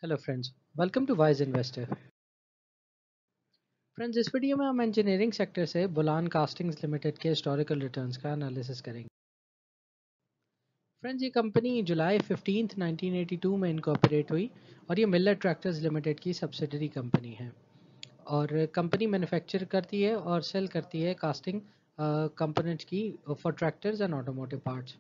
Hello friends, welcome to wise investor. Friends, इस video में हम इंजीनियरिंग सेक्टर से बुलान कास्टिंग्स लिमिटेड के हिस्टोरिकल रिटर्न्स का एनालिसिस करेंगे। फ्रेंड्स, ये कंपनी जुलाई 15 1982 में इनकॉर्पोरेट हुई और ये मिलर ट्रैक्टर्स लिमिटेड की सब्सिडरी कंपनी है। और कंपनी मैन्युफैक्चर करती है और सेल करती है कास्टिंग कंपोनेंट्स की for tractors and automotive parts.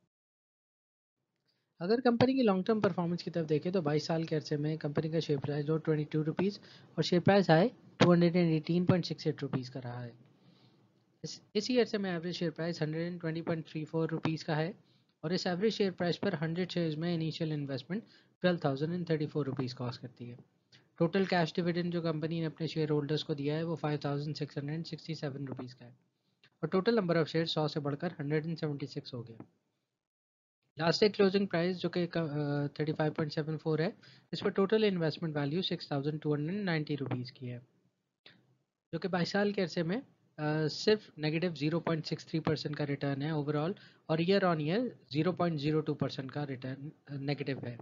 अगर कंपनी की लॉन्ग टर्म परफॉर्मेंस की तरफ देखें तो 22 साल के अरसे में कंपनी का शेयर प्राइस लो 22 रुपीज़ और शेयर प्राइस हाई 218.68 रुपीज़ का रहा है। इसी अरसे में एवरेज शेयर प्राइस 120.34 रुपीज़ का है और इस एवरेज शेयर प्राइस पर 100 शेयर्स में इनिशियल इन्वेस्टमेंट 12,034 रुपीज़ कॉस्ट करती है। टोटल कैश डिविडेंड जो कंपनी ने अपने शेयर होल्डर्स को दिया है वो 5,667 रुपीज़ का है और टोटल नंबर ऑफ शेयर 100 से बढ़कर 176 हो गया। लास्ट डे क्लोजिंग प्राइस जो कि 35.74 है, इस पर टोटल इन्वेस्टमेंट वैल्यू 6,290 रुपीज़ की है, जो कि 22 साल के अरसे में सिर्फ नेगेटिव 0.63% का रिटर्न है ओवरऑल और ईयर ऑन ईयर 0.02% का रिटर्न नेगेटिव है।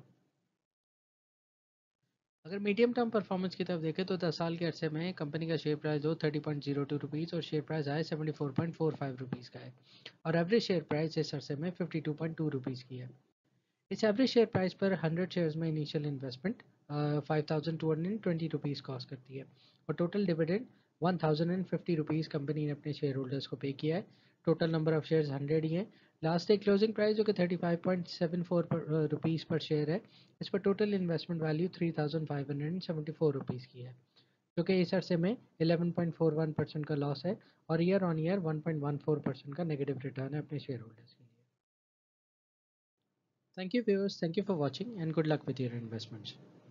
अगर मीडियम टर्म परफॉर्मेंस की तरफ देखें तो 10 साल के अरसे में कंपनी का शेयर प्राइस 30.02 रुपीज़ और शेयर प्राइस आए 74.45 रुपीज़ का है और एवरेज शेयर प्राइस इस अरसे में 52.2 रुपीज़ की है। इस एवरेज शेयर प्राइस पर 100 शेयर्स में इनिशियल इन्वेस्टमेंट 5,220 रुपीज़ कॉस्ट करती है और टोटल डिविडेंड 1,050 रुपीज़ कंपनी ने अपने शेयर होल्डर्स को पे किया है। टोटल नंबर ऑफ शेयर्स 100 ही है। लास्ट डे क्लोजिंग प्राइस जो कि 35.74 रुपीज़ पर शेयर है, इस पर टोटल इन्वेस्टमेंट वैल्यू 3,574 रुपीज़ की है, जो कि इस अरसे में 11.41% का लॉस है और ईयर ऑन ईयर 1.14% का नेगेटिव रिटर्न है अपने शेयर होल्डर्स के लिए। Thank you viewers, thank you for watching and good luck with your investments.